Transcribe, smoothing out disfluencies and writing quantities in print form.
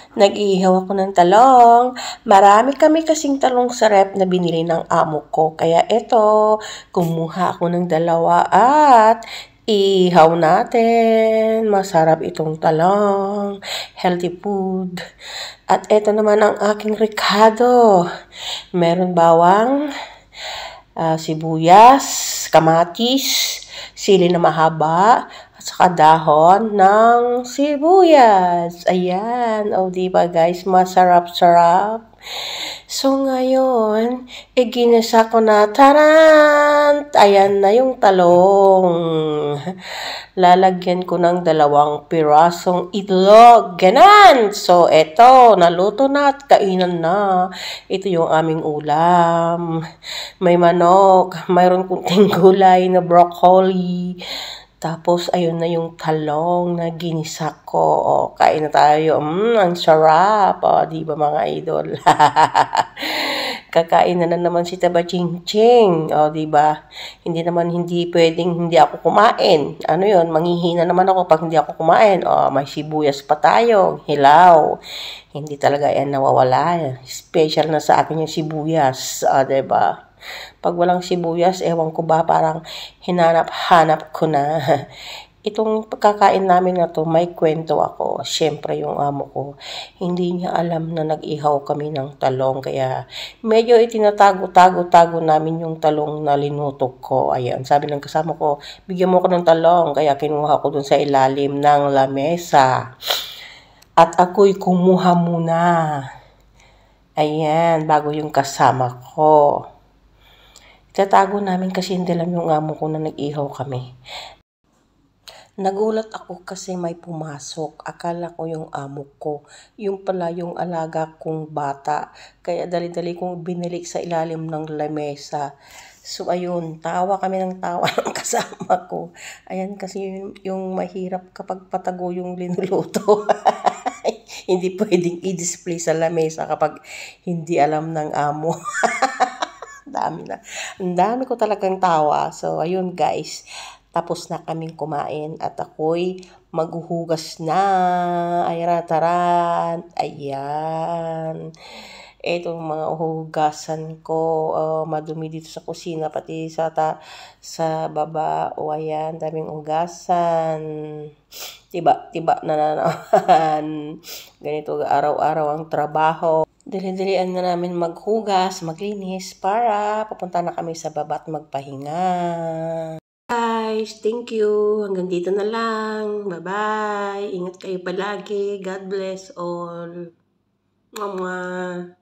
Nag-iihaw ako ng talong. Marami kami kasing talong sa rep na binili ng amo ko. Kaya eto, kumuha ako ng dalawa at ihaw natin. Masarap itong talong. Healthy food. At eto naman ang aking ricado. Meron bawang, sibuyas, kamatis, sili na mahaba, at saka dahon ng sibuyas. Ayan. O, diba guys? Masarap-sarap. So, ngayon, ginisa ko na. Taran! Ayan na yung talong. Lalagyan ko ng 2 pirasong itlog. Ganon! So, eto. Naluto na at kainan na. Ito yung aming ulam. May manok. Mayroon kunting gulay na broccoli. Tapos, ayun na yung talong na ginisa ko. O, kain na tayo. Ang sarap. O, di ba mga idol? Kakain na naman si Taba Ching Ching. O, di ba? Hindi pwedeng hindi ako kumain. Ano yun? Manghihina naman ako pag hindi ako kumain. O, may sibuyas pa tayo. Hilaw. Hindi talaga yan nawawala. Special na sa akin yung sibuyas. O, di ba? Pag walang sibuyas, ewan ko ba, parang hinanap-hanap ko na. Itong pagkakain namin na to, may kwento ako. Siyempre, yung amo ko, hindi niya alam na nag-ihaw kami ng talong. Kaya, medyo itinatago-tago namin yung talong na linutok ko. Ayan, sabi ng kasama ko, bigyan mo ko ng talong. Kaya, kinuha ko dun sa ilalim ng lamesa. At ako'y kumuha muna. Ayan, bago yung kasama ko. Itatago namin kasi hindi alam yung amo ko na nag-ihaw kami. Nagulat ako kasi may pumasok. Akala ko yung amo ko. Yung pala yung alaga kong bata. Kaya dali-dali kong binilik sa ilalim ng lamesa. So ayun, tawa kami ng tawa ng kasama ko. Ayan kasi yung mahirap kapag patago yung linuluto. Hindi pwedeng i-display sa lamesa kapag hindi alam ng amo. Ang dami ko talagang tawa. So, ayun guys. Tapos na kaming kumain at ako'y maghuhugas na. Ayan, taran. Ayan. Itong mga hugasan ko, madumi dito sa kusina, pati sa baba. O ayan, daming hugasan. Tiba na naman. Ganito araw-araw ang trabaho. Dili-dilian na namin maghugas, maglinis para papunta na kami sa baba at magpahinga. Guys, thank you. Hanggang dito na lang. Bye-bye. Ingat kayo palagi. God bless all. Mama.